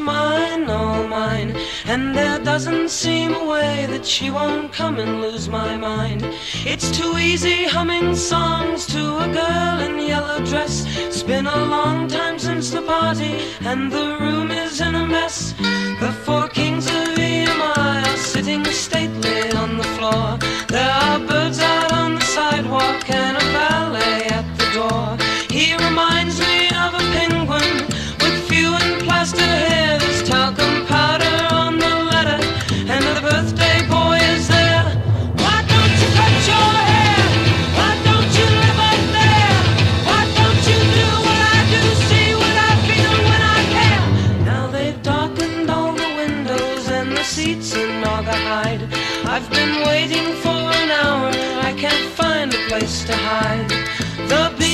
mine, all mine. And there doesn't seem a way that she won't come and lose my mind. It's too easy humming songs to a girl in yellow dress. It's been a long time since the party, and the room is in a mess. The four kings of EMI are sitting stately on the floor. There are birds out on the sidewalk and a ballet at the door. He reminds me of a penguin with few and plaster hair. There's talcum powder on the letter, and the birthday boy is there. Why don't you cut your hair? Why don't you live up there? Why don't you do what I do, see what I feel when I care? Now they've darkened all the windows and the seats in Naugahyde. I've been waiting for an hour, I can't find a place to hide. The